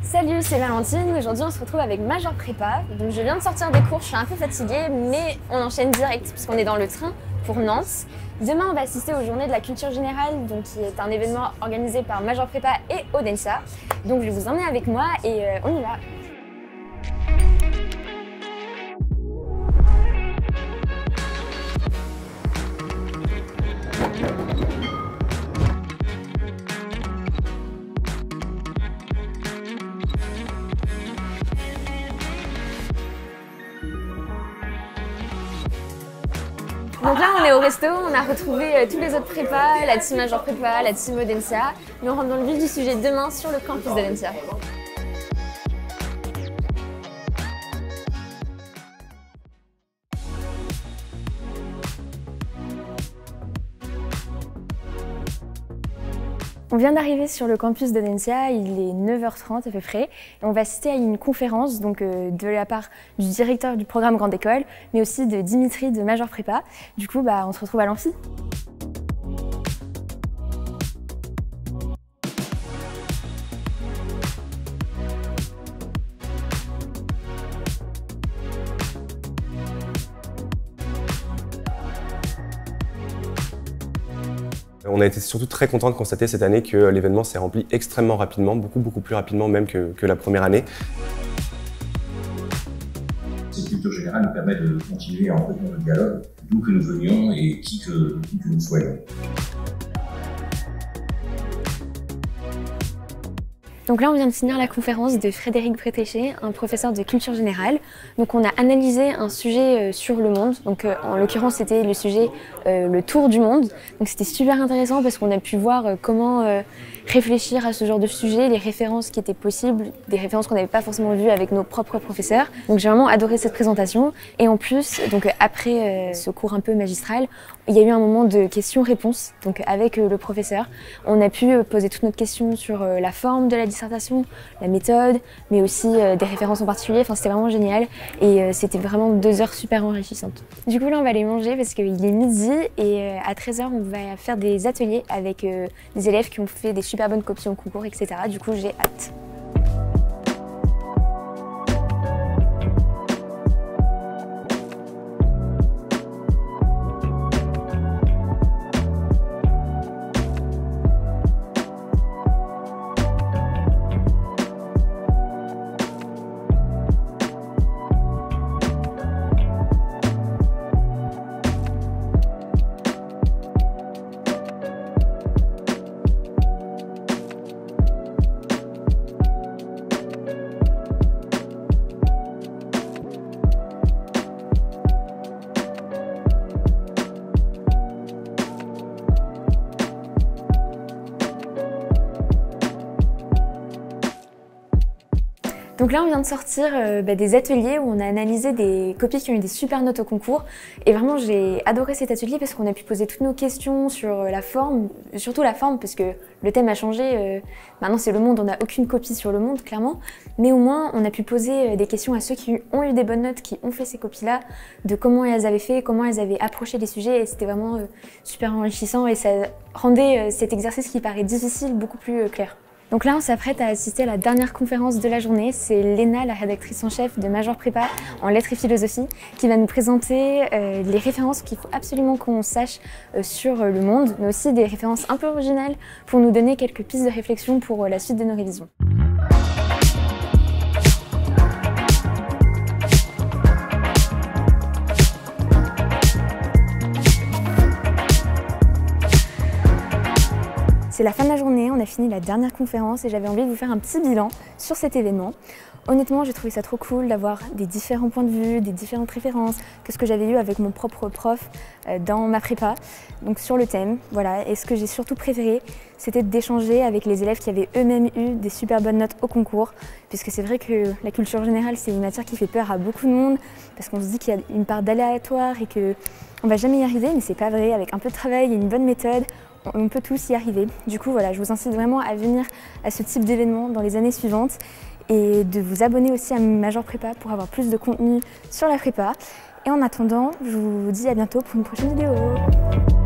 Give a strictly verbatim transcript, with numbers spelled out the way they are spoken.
Salut, c'est Valentine. Aujourd'hui, on se retrouve avec Major Prépa. Donc, je viens de sortir des cours, je suis un peu fatiguée, mais on enchaîne direct puisqu'on est dans le train pour Nantes. Demain, on va assister aux Journées de la Culture Générale, donc qui est un événement organisé par Major Prépa et Audencia. Donc, je vais vous emmener avec moi et euh, on y va. Donc là, on est au resto, on a retrouvé euh, tous les autres prépas, la team Major Prépa, la team Audencia. Mais on rentre dans le vif du sujet demain sur le campus d'Audencia. On vient d'arriver sur le campus d'Audencia, il est neuf heures trente à peu près, et on va assister à une conférence donc, euh, de la part du directeur du programme Grande École, mais aussi de Dimitri de Major Prépa. Du coup, bah, on se retrouve à l'amphi. On a été surtout très contents de constater cette année que l'événement s'est rempli extrêmement rapidement, beaucoup beaucoup plus rapidement même que, que la première année. Cette culture générale nous permet de continuer à entretenir le dialogue, d'où que nous venions et qui que, qui que nous soyons. Donc là, on vient de finir la conférence de Frédéric Bretéché, un professeur de culture générale. Donc on a analysé un sujet sur le monde. Donc euh, en l'occurrence, c'était le sujet euh, le tour du monde. Donc c'était super intéressant parce qu'on a pu voir euh, comment euh, réfléchir à ce genre de sujet, les références qui étaient possibles, des références qu'on n'avait pas forcément vues avec nos propres professeurs. Donc j'ai vraiment adoré cette présentation. Et en plus, donc après euh, ce cours un peu magistral, il y a eu un moment de questions-réponses. Donc avec euh, le professeur, on a pu poser toutes nos questions sur euh, la forme de la dissertation, la méthode, mais aussi euh, des références en particulier. Enfin, c'était vraiment génial et euh, c'était vraiment deux heures super enrichissantes. Du coup, là, on va aller manger parce qu'il est midi et euh, à treize heures, on va faire des ateliers avec euh, des élèves qui ont fait des super bonnes copies en concours, et cetera. Du coup, j'ai hâte. Donc là, on vient de sortir euh, bah, des ateliers où on a analysé des copies qui ont eu des super notes au concours. Et vraiment, j'ai adoré cet atelier parce qu'on a pu poser toutes nos questions sur la forme, surtout la forme parce que le thème a changé. Euh, maintenant, c'est le monde, on n'a aucune copie sur le monde, clairement. Mais au moins, on a pu poser des questions à ceux qui ont eu des bonnes notes, qui ont fait ces copies-là, de comment elles avaient fait, comment elles avaient approché les sujets. Et c'était vraiment euh, super enrichissant et ça rendait euh, cet exercice qui paraît difficile beaucoup plus euh, clair. Donc là, on s'apprête à assister à la dernière conférence de la journée. C'est Léna, la rédactrice en chef de Major Prépa en lettres et philosophie, qui va nous présenter euh, les références qu'il faut absolument qu'on sache euh, sur le monde, mais aussi des références un peu originales pour nous donner quelques pistes de réflexion pour euh, la suite de nos révisions. C'est la fin de la journée, on a fini la dernière conférence et j'avais envie de vous faire un petit bilan sur cet événement. Honnêtement, j'ai trouvé ça trop cool d'avoir des différents points de vue, des différentes références que ce que j'avais eu avec mon propre prof dans ma prépa, donc sur le thème. Voilà. Et ce que j'ai surtout préféré, c'était d'échanger avec les élèves qui avaient eux-mêmes eu des super bonnes notes au concours, puisque c'est vrai que la culture générale, c'est une matière qui fait peur à beaucoup de monde, parce qu'on se dit qu'il y a une part d'aléatoire et qu'on ne va jamais y arriver, mais c'est pas vrai. Avec un peu de travail et une bonne méthode, on peut tous y arriver. Du coup, voilà, je vous incite vraiment à venir à ce type d'événement dans les années suivantes et de vous abonner aussi à Major Prépa pour avoir plus de contenu sur la prépa. Et en attendant, je vous dis à bientôt pour une prochaine vidéo.